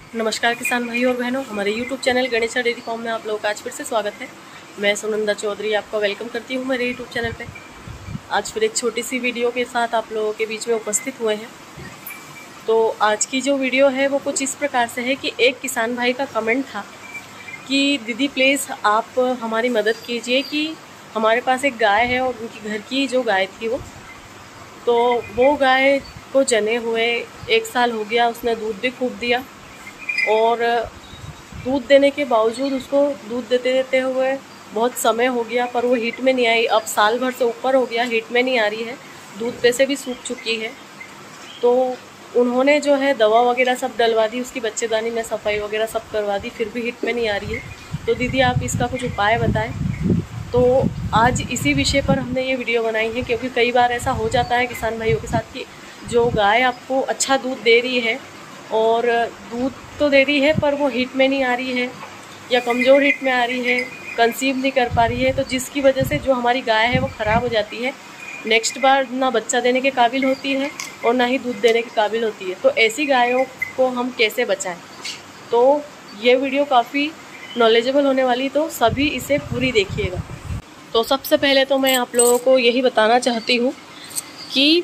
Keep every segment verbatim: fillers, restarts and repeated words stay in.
नमस्कार किसान भाई और बहनों, हमारे YouTube channel Ganesha dairy farm में आप लोगों का आज फिर से स्वागत है। मैं सुनंदा चौधरी आपका वेलकम करती हूँ मेरे यूट्यूब चैनल पे। आज फिर एक छोटी सी वीडियो के साथ आप लोगों के बीच में उपस्थित हुए हैं। तो आज की जो वीडियो है वो कुछ इस प्रकार से है कि एक किसान भाई का कमेंट था कि दीदी प्लीज़ आप हमारी मदद कीजिए कि हमारे पास एक गाय है और उनकी घर की जो गाय थी वो तो वो गाय को जने हुए एक साल हो गया, उसने दूध भी खूब दिया और दूध देने के बावजूद उसको दूध देते देते हुए बहुत समय हो गया पर वो हीट में नहीं आई। अब साल भर से ऊपर हो गया, हीट में नहीं आ रही है, दूध पे से भी सूख चुकी है। तो उन्होंने जो है दवा वगैरह सब डलवा दी, उसकी बच्चेदानी में सफाई वगैरह सब करवा दी, फिर भी हीट में नहीं आ रही है। तो दीदी आप इसका कुछ उपाय बताएं। तो आज इसी विषय पर हमने ये वीडियो बनाई है, क्योंकि कई बार ऐसा हो जाता है किसान भाइयों के साथ कि जो गाय आपको अच्छा दूध दे रही है और दूध तो दे रही है पर वो हीट में नहीं आ रही है या कमज़ोर हीट में आ रही है, कंसीव नहीं कर पा रही है, तो जिसकी वजह से जो हमारी गाय है वो ख़राब हो जाती है। नेक्स्ट बार ना बच्चा देने के काबिल होती है और ना ही दूध देने के काबिल होती है। तो ऐसी गायों को हम कैसे बचाएं? तो ये वीडियो काफ़ी नॉलेजेबल होने वाली, तो सभी इसे पूरी देखिएगा। तो सबसे पहले तो मैं आप लोगों को यही बताना चाहती हूँ कि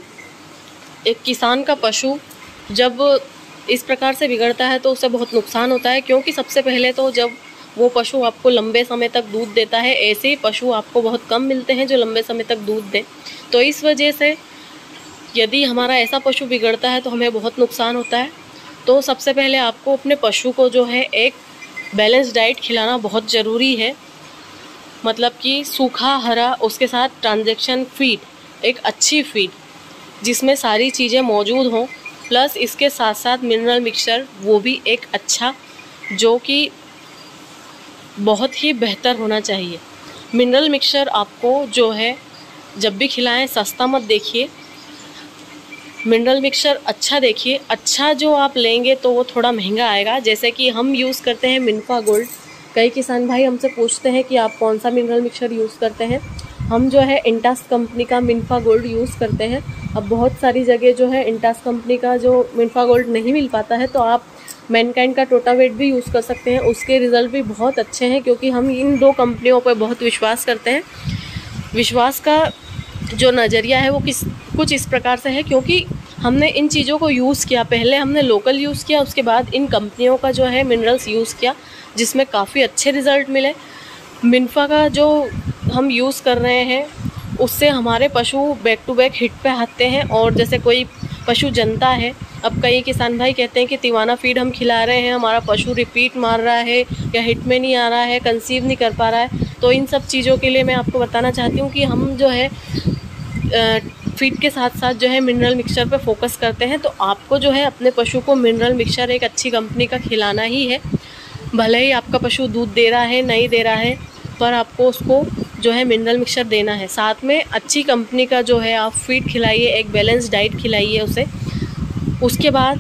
एक किसान का पशु जब इस प्रकार से बिगड़ता है तो उसे बहुत नुकसान होता है, क्योंकि सबसे पहले तो जब वो पशु आपको लंबे समय तक दूध देता है, ऐसे ही पशु आपको बहुत कम मिलते हैं जो लंबे समय तक दूध दें। तो इस वजह से यदि हमारा ऐसा पशु बिगड़ता है तो हमें बहुत नुकसान होता है। तो सबसे पहले आपको अपने पशु को जो है एक बैलेंस डाइट खिलाना बहुत ज़रूरी है, मतलब कि सूखा हरा, उसके साथ ट्रांजैक्शन फीड, एक अच्छी फीड जिसमें सारी चीज़ें मौजूद हों, प्लस इसके साथ साथ मिनरल मिक्सचर वो भी एक अच्छा जो कि बहुत ही बेहतर होना चाहिए। मिनरल मिक्सचर आपको जो है जब भी खिलाएं सस्ता मत देखिए, मिनरल मिक्सचर अच्छा देखिए। अच्छा जो आप लेंगे तो वो थोड़ा महंगा आएगा। जैसे कि हम यूज़ करते हैं मिनफा गोल्ड। कई किसान भाई हमसे पूछते हैं कि आप कौन सा मिनरल मिक्सचर यूज़ करते हैं। हम जो है इंटास कंपनी का मिनफा गोल्ड यूज़ करते हैं। अब बहुत सारी जगह जो है इंटास कंपनी का जो मिनफा गोल्ड नहीं मिल पाता है, तो आप मैनकाइंड का टोटावेट भी यूज़ कर सकते हैं। उसके रिज़ल्ट भी बहुत अच्छे हैं, क्योंकि हम इन दो कंपनियों पर बहुत विश्वास करते हैं। विश्वास का जो नज़रिया है वो किस कुछ इस प्रकार से है, क्योंकि हमने इन चीज़ों को यूज़ किया। पहले हमने लोकल यूज़ किया, उसके बाद इन कंपनियों का जो है मिनरल्स यूज़ किया, जिसमें काफ़ी अच्छे रिज़ल्ट मिले। मिनफा का जो हम यूज़ कर रहे हैं उससे हमारे पशु बैक टू बैक हिट पे आते हैं। और जैसे कोई पशु जनता है, अब कई किसान भाई कहते हैं कि तिवाना फीड हम खिला रहे हैं, हमारा पशु रिपीट मार रहा है या हिट में नहीं आ रहा है, कंसीव नहीं कर पा रहा है। तो इन सब चीज़ों के लिए मैं आपको बताना चाहती हूँ कि हम जो है फीड के साथ साथ जो है मिनरल मिक्सचर पे फोकस करते हैं। तो आपको जो है अपने पशु को मिनरल मिक्सचर एक अच्छी कंपनी का खिलाना ही है। भले ही आपका पशु दूध दे रहा है नहीं दे रहा है, पर आपको उसको जो है मिनरल मिक्सचर देना है। साथ में अच्छी कंपनी का जो है आप फीड खिलाइए, एक बैलेंस डाइट खिलाइए उसे। उसके बाद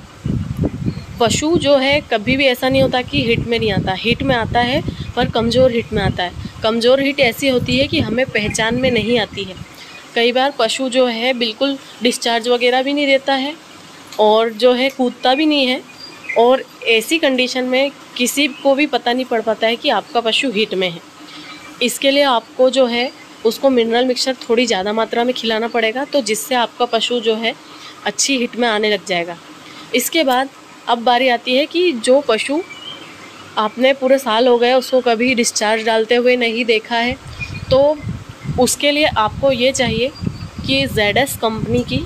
पशु जो है कभी भी ऐसा नहीं होता कि हिट में नहीं आता, हिट में आता है पर कमज़ोर हिट में आता है। कमज़ोर हिट ऐसी होती है कि हमें पहचान में नहीं आती है। कई बार पशु जो है बिल्कुल डिस्चार्ज वगैरह भी नहीं देता है और जो है कूदता भी नहीं है, और ऐसी कंडीशन में किसी को भी पता नहीं पड़ पाता है कि आपका पशु हिट में है। इसके लिए आपको जो है उसको मिनरल मिक्सचर थोड़ी ज़्यादा मात्रा में खिलाना पड़ेगा, तो जिससे आपका पशु जो है अच्छी हिट में आने लग जाएगा। इसके बाद अब बारी आती है कि जो पशु आपने पूरे साल हो गए उसको कभी डिस्चार्ज डालते हुए नहीं देखा है, तो उसके लिए आपको ये चाहिए कि जेड एस कंपनी की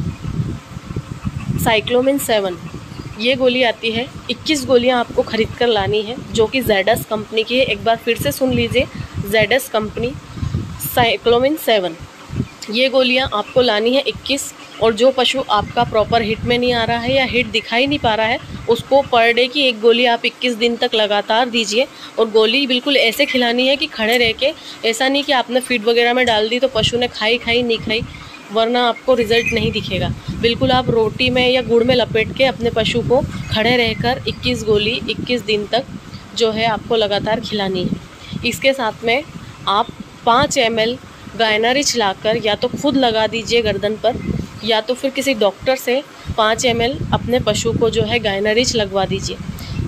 साइक्लोमिन सेवन ये गोली आती है। इक्कीस गोलियां आपको ख़रीद कर लानी है, जो कि जेड एस कंपनी की है। एक बार फिर से सुन लीजिए, Z S company cyclomin seven ये गोलियां आपको लानी है इक्कीस। और जो पशु आपका प्रॉपर हिट में नहीं आ रहा है या हिट दिखाई नहीं पा रहा है, उसको पर डे की एक गोली आप इक्कीस दिन तक लगातार दीजिए। और गोली बिल्कुल ऐसे खिलानी है कि खड़े रह के, ऐसा नहीं कि आपने फीड वगैरह में डाल दी तो पशु ने खाई खाई नहीं खाई, वरना आपको रिज़ल्ट नहीं दिखेगा। बिल्कुल आप रोटी में या गुड़ में लपेट के अपने पशु को खड़े रहकर इक्कीस गोली इक्कीस दिन तक जो है आपको लगातार खिलानी है। इसके साथ में आप पाँच एम एल गायनारिच लाकर या तो खुद लगा दीजिए गर्दन पर, या तो फिर किसी डॉक्टर से पाँच एम एल अपने पशु को जो है गायनारिच लगवा दीजिए।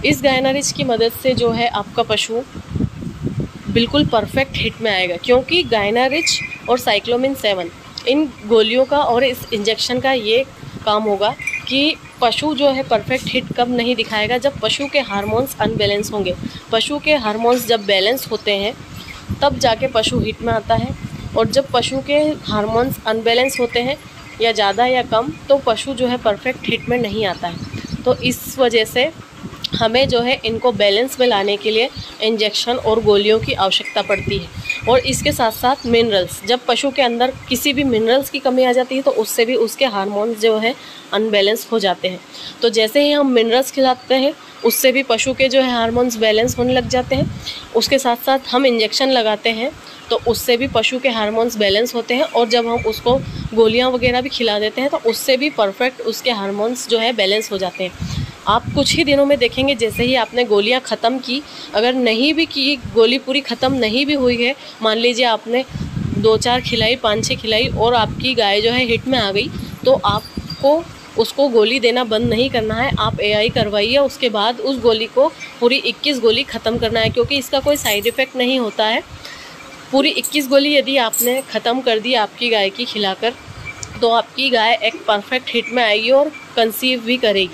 इस गायनारिच की मदद से जो है आपका पशु बिल्कुल परफेक्ट हिट में आएगा, क्योंकि गायनारिच और साइक्लोमिन सेवन इन गोलियों का और इस इंजेक्शन का ये काम होगा कि पशु जो है परफेक्ट हिट कब नहीं दिखाएगा, जब पशु के हार्मोन्स अनबैलेंस होंगे। पशु के हार्मोन्स जब बैलेंस होते हैं तब जाके पशु हिट में आता है, और जब पशु के हार्मोन्स अनबैलेंस होते हैं या ज़्यादा या कम तो पशु जो है परफेक्ट हिट में नहीं आता है। तो इस वजह से हमें जो है इनको बैलेंस में लाने के लिए इंजेक्शन और गोलियों की आवश्यकता पड़ती है। और इसके साथ साथ मिनरल्स, जब पशु के अंदर किसी भी मिनरल्स की कमी आ जाती है तो उससे भी उसके हार्मोन्स जो है अनबैलेंस हो जाते हैं। तो जैसे ही हम मिनरल्स खिलाते हैं उससे भी पशु के जो है हार्मोन्स बैलेंस होने लग जाते हैं। उसके साथ साथ हम इंजेक्शन लगाते हैं तो उससे भी पशु के हार्मोन्स बैलेंस होते हैं, और जब हम उसको गोलियां वगैरह भी खिला देते हैं तो उससे भी परफेक्ट उसके हार्मोन्स जो है बैलेंस हो जाते हैं। आप कुछ ही दिनों में देखेंगे, जैसे ही आपने गोलियां ख़त्म की, अगर नहीं भी की गोली पूरी ख़त्म नहीं भी हुई है, मान लीजिए आपने दो चार खिलाई, पाँच छः खिलाई और आपकी गाय जो है हिट में आ गई, तो आपको उसको गोली देना बंद नहीं करना है। आप ए आई करवाइए, उसके बाद उस गोली को पूरी इक्कीस गोली ख़त्म करना है, क्योंकि इसका कोई साइड इफ़ेक्ट नहीं होता है। पूरी इक्कीस गोली यदि आपने ख़त्म कर दी आपकी गाय की खिलाकर, तो आपकी गाय एक परफेक्ट हिट में आएगी और कंसीव भी करेगी।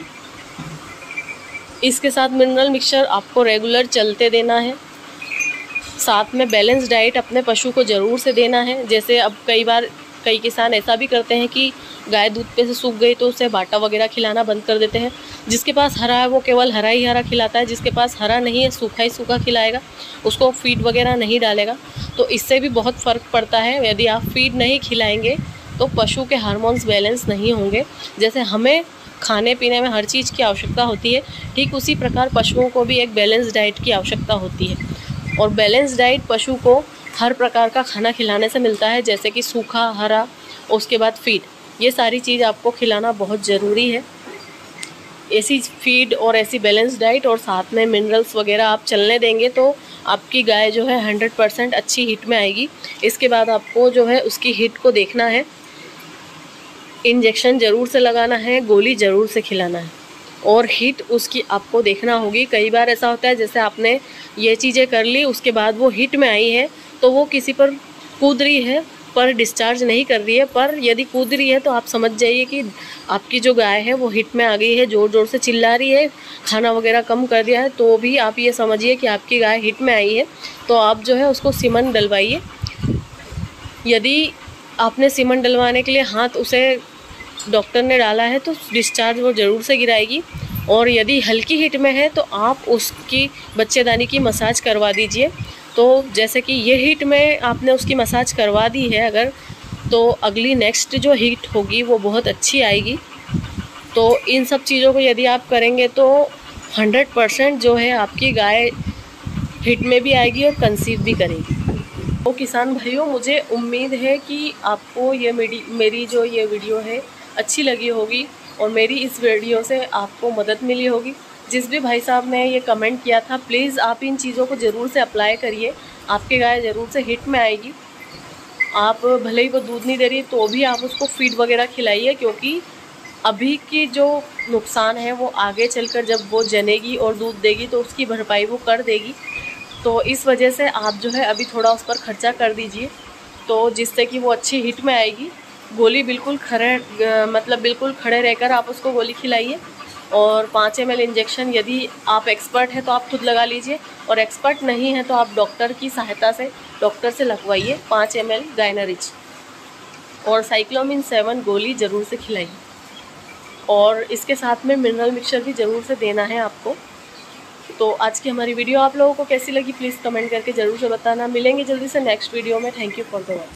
इसके साथ मिनरल मिक्सचर आपको रेगुलर चलते देना है। साथ में बैलेंस डाइट अपने पशु को ज़रूर से देना है। जैसे अब कई बार कई किसान ऐसा भी करते हैं कि गाय दूध पे से सूख गई तो उसे बाटा वगैरह खिलाना बंद कर देते हैं। जिसके पास हरा है वो केवल हरा ही हरा खिलाता है, जिसके पास हरा नहीं है सूखा ही सूखा खिलाएगा, उसको फीड वगैरह नहीं डालेगा। तो इससे भी बहुत फ़र्क पड़ता है। यदि आप फीड नहीं खिलाएंगे तो पशु के हार्मोन्स बैलेंस नहीं होंगे। जैसे हमें खाने पीने में हर चीज़ की आवश्यकता होती है, ठीक उसी प्रकार पशुओं को भी एक बैलेंस डाइट की आवश्यकता होती है। और बैलेंस डाइट पशु को हर प्रकार का खाना खिलाने से मिलता है, जैसे कि सूखा, हरा, उसके बाद फीड, ये सारी चीज़ आपको खिलाना बहुत ज़रूरी है। ऐसी फीड और ऐसी बैलेंस डाइट और साथ में मिनरल्स वगैरह आप चलने देंगे तो आपकी गाय जो है हंड्रेड परसेंट अच्छी हिट में आएगी। इसके बाद आपको जो है उसकी हिट को देखना है, इंजेक्शन ज़रूर से लगाना है, गोली ज़रूर से खिलाना है, और हिट उसकी आपको देखना होगी। कई बार ऐसा होता है जैसे आपने ये चीज़ें कर ली, उसके बाद वो हिट में आई है तो वो किसी पर कूद रही है पर डिस्चार्ज नहीं कर रही है, पर यदि कूद रही है तो आप समझ जाइए कि आपकी जो गाय है वो हिट में आ गई है, ज़ोर ज़ोर से चिल्ला रही है, खाना वगैरह कम कर दिया है, तो भी आप ये समझिए कि आपकी गाय हिट में आई है। तो आप जो है उसको सीमन डलवाइए। यदि आपने सीमन डलवाने के लिए हाथ उसे डॉक्टर ने डाला है तो डिस्चार्ज वो ज़रूर से गिराएगी, और यदि हल्की हिट में है तो आप उसकी बच्चेदानी की मसाज करवा दीजिए। तो जैसे कि ये हिट में आपने उसकी मसाज करवा दी है अगर, तो अगली नेक्स्ट जो हिट होगी वो बहुत अच्छी आएगी। तो इन सब चीज़ों को यदि आप करेंगे तो हंड्रेड परसेंट जो है आपकी गाय हिट में भी आएगी और कंसीव भी करेगी। तो किसान भाइयों, मुझे उम्मीद है कि आपको ये मेरी मेरी जो ये वीडियो है अच्छी लगी होगी, और मेरी इस वीडियो से आपको मदद मिली होगी। जिस भी भाई साहब ने ये कमेंट किया था, प्लीज़ आप इन चीज़ों को ज़रूर से अप्लाई करिए, आपकी गाय ज़रूर से हिट में आएगी। आप भले ही वो दूध नहीं दे रही तो भी आप उसको फीड वगैरह खिलाइए, क्योंकि अभी की जो नुकसान है वो आगे चलकर जब वो जनेगी और दूध देगी तो उसकी भरपाई वो कर देगी। तो इस वजह से आप जो है अभी थोड़ा उस पर खर्चा कर दीजिए, तो जिससे कि वो अच्छी हिट में आएगी। गोली बिल्कुल खड़े मतलब बिल्कुल खड़े रहकर आप उसको गोली खिलाइए, और पाँच एम एल इंजेक्शन यदि आप एक्सपर्ट हैं तो आप खुद लगा लीजिए, और एक्सपर्ट नहीं है तो आप डॉक्टर की सहायता से डॉक्टर से लगवाइए पाँच एम एल गायनारिच, और साइक्लोमिन सेवन गोली ज़रूर से खिलाइए, और इसके साथ में मिनरल मिक्सचर भी ज़रूर से देना है आपको। तो आज की हमारी वीडियो आप लोगों को कैसी लगी प्लीज़ कमेंट करके ज़रूर से बताना। मिलेंगे जल्दी से नेक्स्ट वीडियो में। Thank you for the watch.